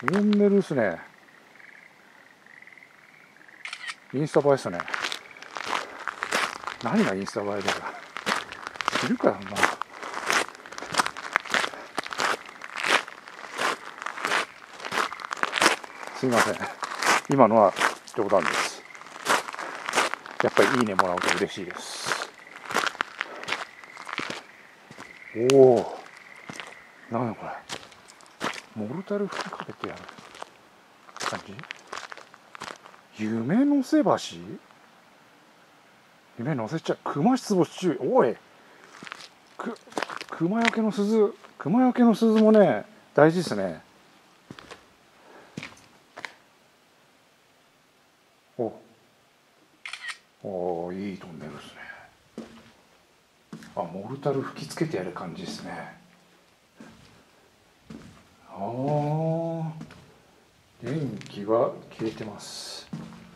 トンネルっすね。インスタ映えっすね。何がインスタ映えだかいるからな。すいません、今のは冗談です。やっぱりいいねもらうと嬉しいです。おお、なんだこれ、モルタル吹きかけてやる感じ。夢のせ橋、夢乗せちゃう。熊出没注意。おい、熊よけの鈴、熊よけの鈴もね大事ですね。おいいトンネルですね。あ、モルタル吹きつけてやる感じですね。ああ、電気が消えてます。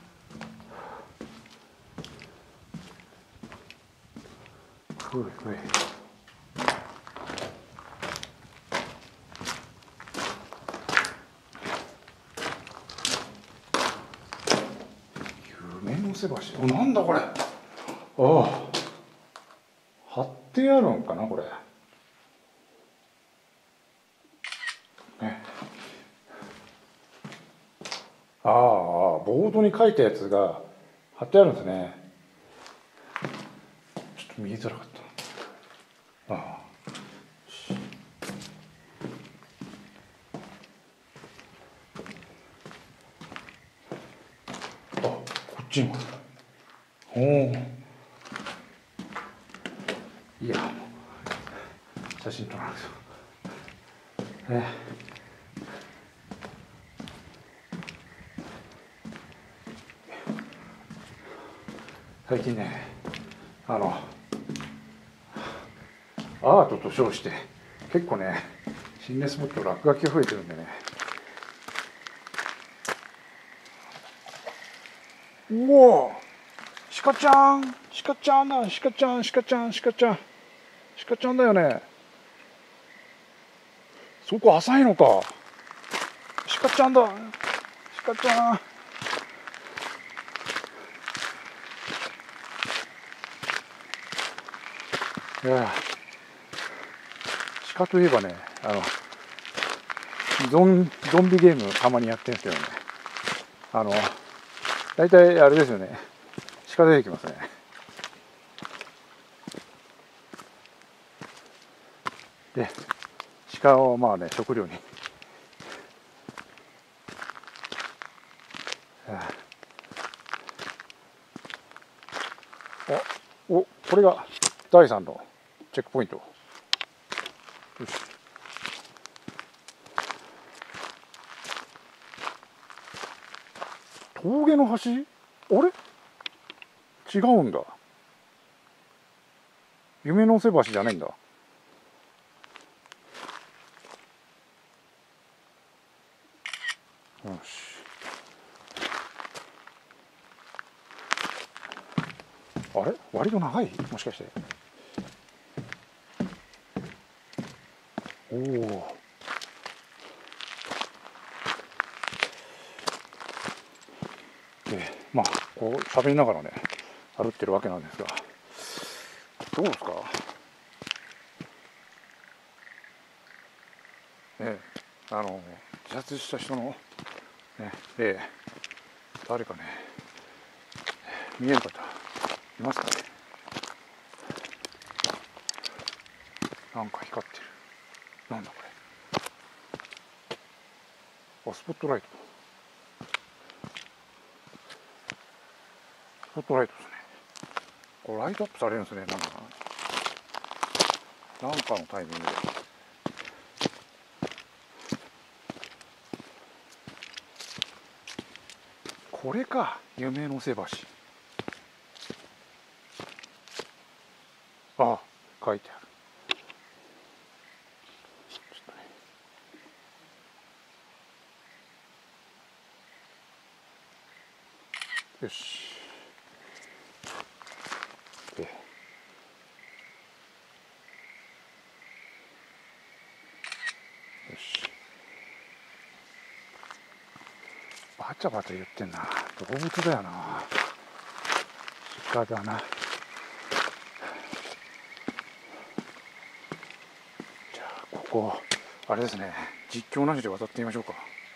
ふいふい。夢のせ橋、なんだこれ。ああ、貼ってあるんかなこれ。ね、ああ、ボードに書いたやつが貼ってあるんですね。ちょっと見えづらかった。ああ、こっちにも。おお、いや、写真撮らなくても。最近ね、アートと称して結構ね、心霊スポット落書きが増えてるんでね。うお、鹿ちゃん、鹿ちゃんだ、鹿ちゃん、鹿ちゃん、鹿ちゃん、鹿ちゃんだよね。そこ浅いのか。鹿ちゃんだ、鹿ちゃん。いや、鹿といえばね、ゾンビゲームたまにやってるんですけどね、大体あれですよね、鹿出てきますね。で、鹿をまあね、食料に。これが第3のチェックポイント。よし。峠の橋？あれ？違うんだ。夢のせ橋じゃないんだ。よし。あれ？割と長い？もしかして。おお。まあこう喋りながらね歩ってるわけなんですが、どうですかね。自殺した人のね、誰かね、見える方いますかね。なんか光ってる。なんだこれ。あ、スポットライト。スポットライトですね。これライトアップされるんですね。なんかのタイミングで。これか、夢のせ橋。あ、書いてある。ちょっとね。よし。よし。 チャバチャ言ってんな。動物だよな。鹿だな。じゃあここあれですね、実況なしで渡ってみましょうか。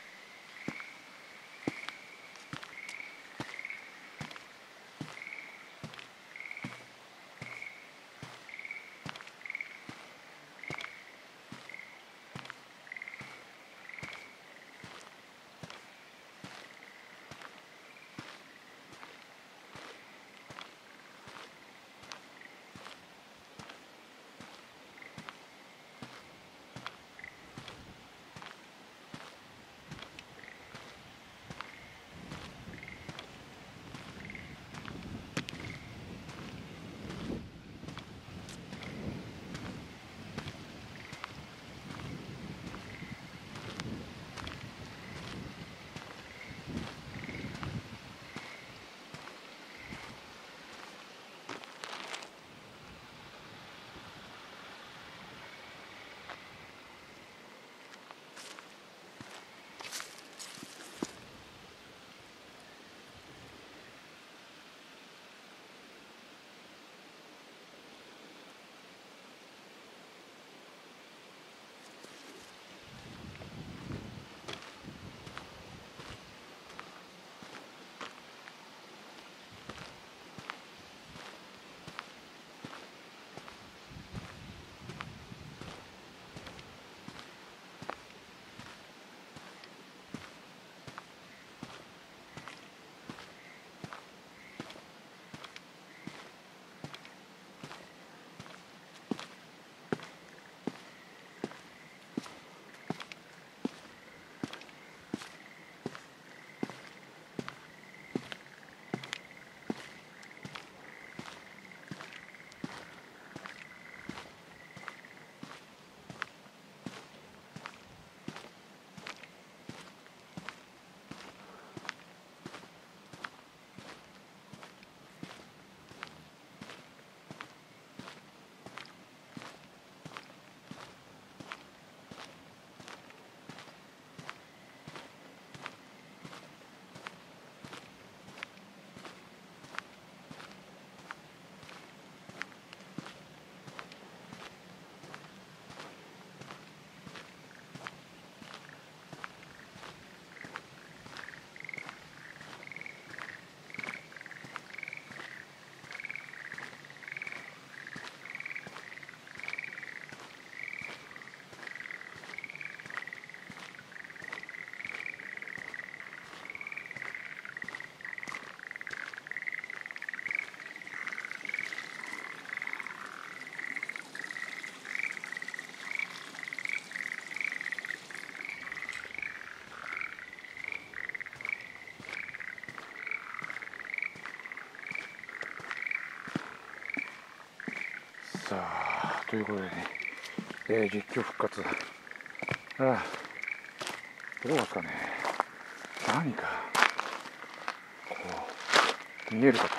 さあということでね、実況復活。どうですかね、何かこう見える方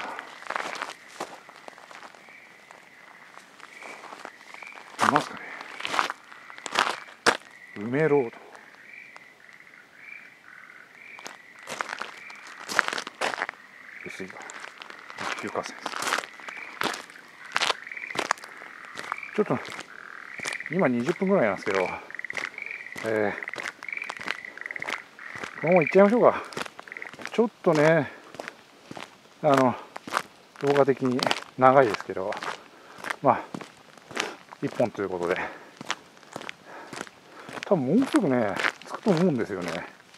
いますかね。梅ロード、薄いが実況河川です。ちょっと今20分ぐらいなんですけど、このまま行っちゃいましょうか。ちょっとね、動画的に長いですけど、まあ1本ということで、多分もうすぐね着くと思うんですよね。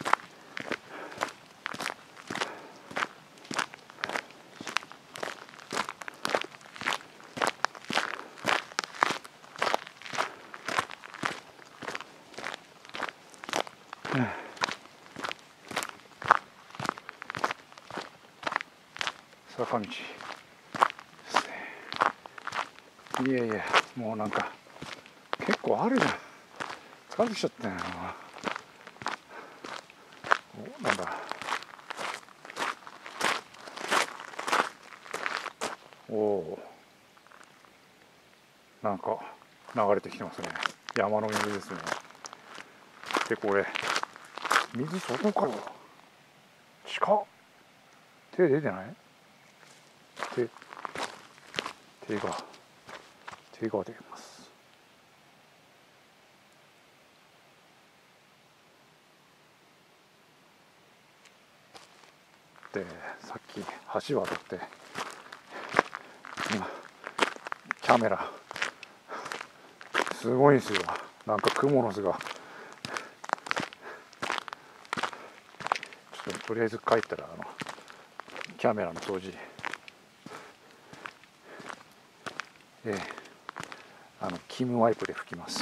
坂道ですね。いやいや、もうなんか結構あるじゃん。疲れてきちゃったよな。なんだ、おお、なんか流れてきてますね。山の水ですね。でこれ水外かよ。 近っ。手出てない？手が出ます。で、さっき橋渡って今キャメラすごいんですよ。なんかクモの巣が。ちょっととりあえず帰ったらキャメラの掃除キムワイプで拭きます。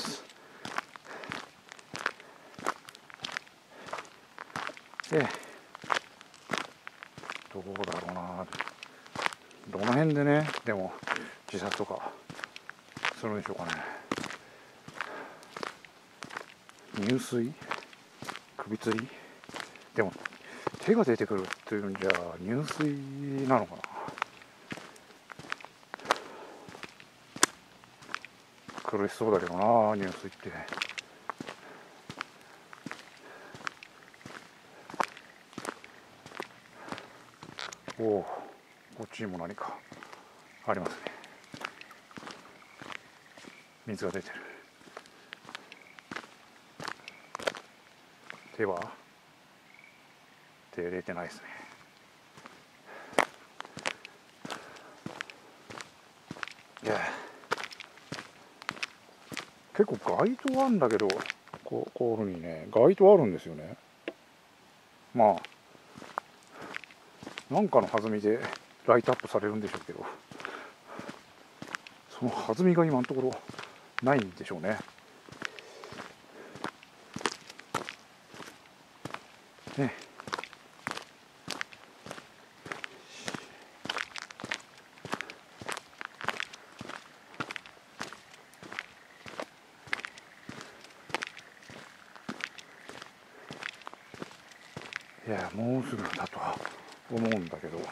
どうだろうな、どの辺でね、でも自殺とかするんでしょうかね。入水、首吊り、でも手が出てくるっていうんじゃ入水なのかな。苦しそうだけどな、入水って。おお、こっちにも何かありますね。水が出てる。手入れてないですね。いや、結構街灯あるんだけど、こういうふうにね、街灯あるんですよね。まあなんかの弾みでライトアップされるんでしょうけど、その弾みが今のところないんでしょうね。いや、もうすぐだとは思うんだけど、ど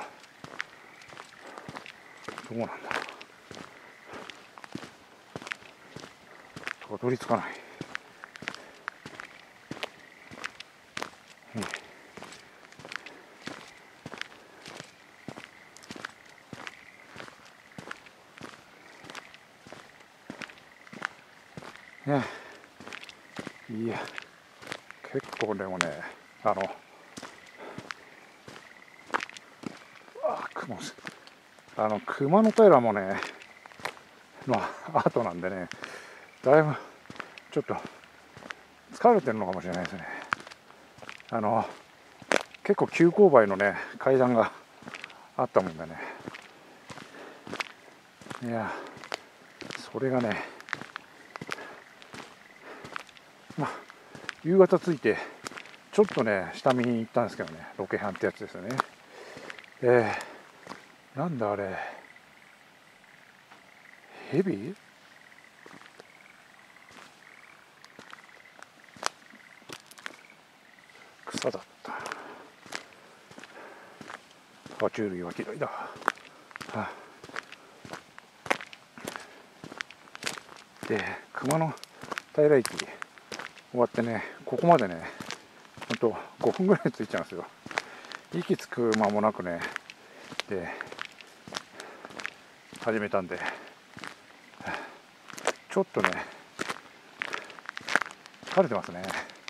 うなんだろう。たどり着かない。いや、結構でもね、熊の平もね、後なんでね、だいぶちょっと疲れてるのかもしれないですね。結構急勾配のね階段があったもんでね、いや、それがね、夕方着いてちょっとね下見に行ったんですけどね、ロケハンってやつですよね。なんだあれ、ヘビ？草だった。爬虫類は嫌いだ。で、熊野平駅終わってね、ここまでね、ほんと5分ぐらい着いちゃうんですよ。息つく間もなくね、で始めたんで、ちょっとね疲れてますね。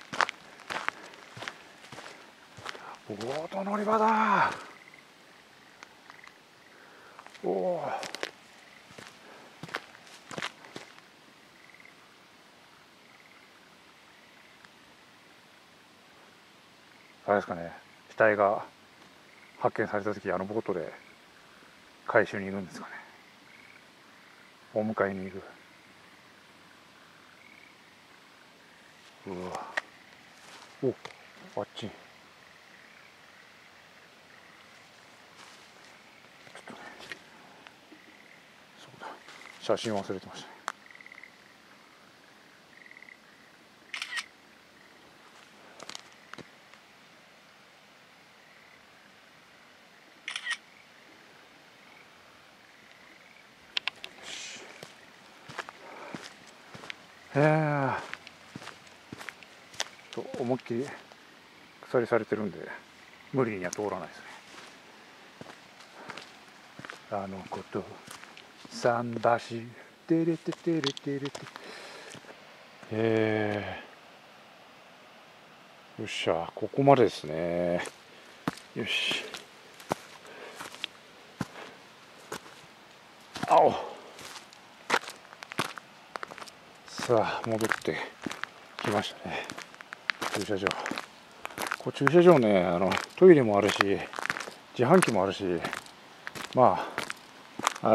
ボート乗り場だ。おお、あれですかね、死体が発見された時、ボートで回収に行くんですかね。お迎えに行く。うわ、お、あっち、ちょっとね、そうだ、写真忘れてましたね。思いっきり鎖されてるんで、 無理には通らないですね。あのこと桟橋テレテテレテレテ。よっしゃ、ここまでですね。よし。青。さあ、戻ってきましたね。駐車場。ここ駐車場ね、トイレもあるし、自販機もあるし、まあ、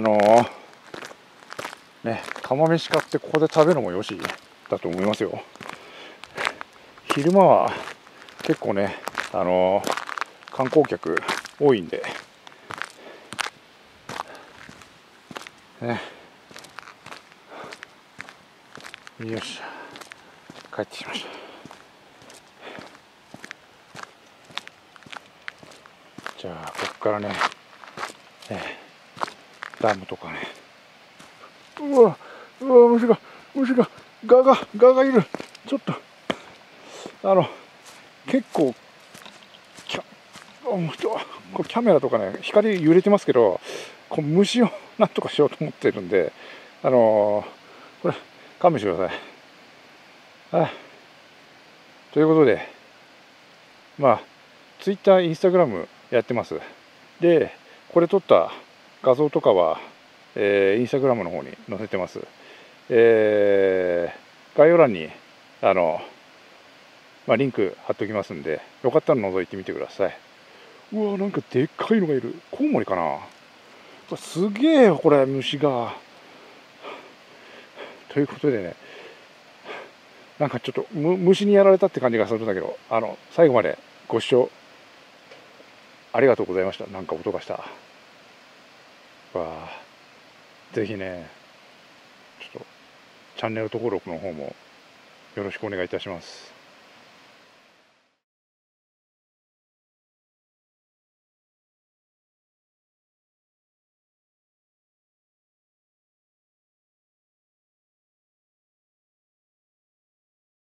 ね、釜飯買ってここで食べるのもよしだと思いますよ。昼間は結構ね、観光客多いんで、ね、よし、帰ってきました。じゃあ、ここからね、ダムとかね。うわ、虫が、ガがいる。ちょっと、結構、これキャメラとかね、光揺れてますけど、こう虫をなんとかしようと思ってるんで、これ、勘弁してください。はい。ということで、まあ、Twitter、Instagram やってます。で、これ撮った画像とかは、Instagram の方に載せてます。概要欄に、リンク貼っておきますんで、よかったら覗いてみてください。うわ、なんかでっかいのがいる。コウモリかな。すげえよ、これ、虫が。ということでね、なんかちょっと虫にやられたって感じがするんだけど、最後までご視聴ありがとうございました。なんか音がした。わあ、ぜひね、ちょっとチャンネル登録の方もよろしくお願いいたします。